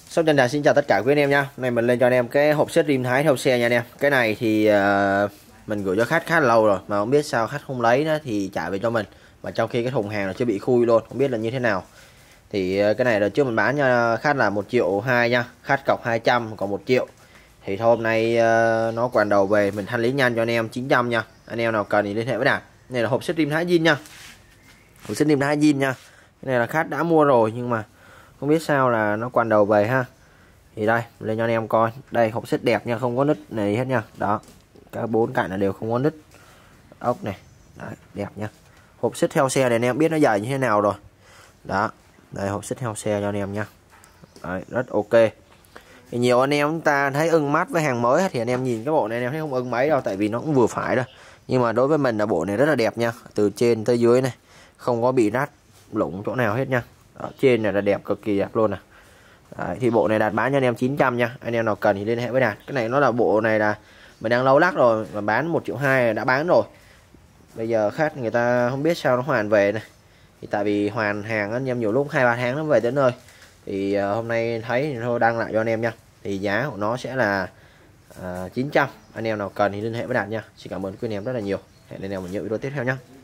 Shop Chân Trà xin chào tất cả quý anh em nha. Này mình lên cho anh em cái hộp set rim Thái theo xe nha anh em. Cái này thì mình gửi cho khách khá là lâu rồi mà không biết sao khách không lấy đó thì trả về cho mình. Và trong khi cái thùng hàng nó chưa bị khui luôn, không biết là như thế nào. Thì cái này là trước mình bán cho khách là 1,2 triệu nha. Khách cọc 200 còn 1 triệu. Thì thôi hôm nay nó quằn đầu về mình thanh lý nhanh cho anh em 900 nha. Anh em nào cần thì liên hệ với Đạt. Này là hộp set rim Thái zin nha. Hộp set rim Thái zin nha. Cái này là khách đã mua rồi nhưng mà không biết sao là nó quằn đầu về ha. Thì đây lên cho anh em coi, đây hộp set đẹp nha, không có nứt này hết nha. Đó, các bốn cạnh là đều không có nứt ốc này. Đấy, đẹp nha. Hộp set theo xe này anh em biết nó dài như thế nào rồi. Đó, đây hộp set theo xe cho anh em nha. Đấy, rất ok. Thì nhiều anh em chúng ta thấy ưng mắt với hàng mới thì anh em nhìn cái bộ này anh em thấy không ưng mấy đâu, tại vì nó cũng vừa phải thôi. Nhưng mà đối với mình là bộ này rất là đẹp nha, từ trên tới dưới này không có bị rát lủng chỗ nào hết nha. Đó, trên này là đẹp, cực kỳ đẹp luôn nè. Đấy, thì bộ này Đạt bán cho anh em 900 nha. Anh em nào cần thì liên hệ với Đạt. Cái này nó là bộ này là mình đang lâu lắc rồi mà bán 1,2 triệu đã bán rồi. Bây giờ khách người ta không biết sao nó hoàn về này. Thì tại vì hoàn hàng anh em nhiều lúc 2-3 tháng nó về tới nơi. Thì hôm nay thấy thì thôi đăng lại cho anh em nha. Thì giá của nó sẽ là 900. Anh em nào cần thì liên hệ với Đạt nha. Xin cảm ơn quý anh em rất là nhiều. Hẹn anh em ở những video tiếp theo nhé.